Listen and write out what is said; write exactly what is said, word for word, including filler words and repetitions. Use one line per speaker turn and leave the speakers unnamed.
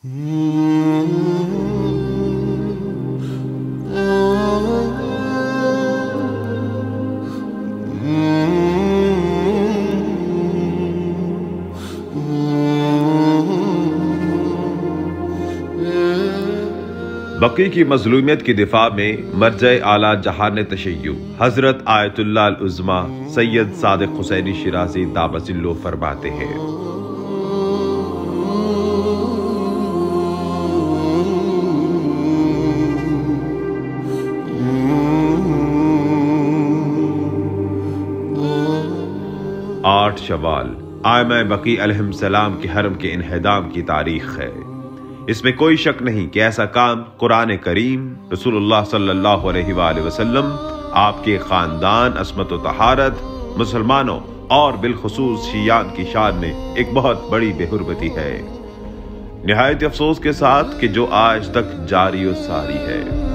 بقی کی مظلومیت کی دفاع میں مرجع اعلیٰ جہان تشیع حضرت آیت اللہ العظمیٰ سید صادق حسینی شیرازی دامت ظلہ فرماتے ہیں، آٹھ شوال ائمہ بقی علیہ السلام کے حرم کے انہدام کی تاریخ ہے۔ اس میں کوئی شک نہیں کہ ایسا کام قرآن کریم، رسول اللہ صلی اللہ علیہ وآلہ وسلم، آپ کے خاندان، عصمت و طہارت، مسلمانوں اور بالخصوص شیعان کی شان میں ایک بہت بڑی بے حرمتی ہے، نہایت افسوس کے ساتھ کہ جو آج تک جاری و ساری ہے۔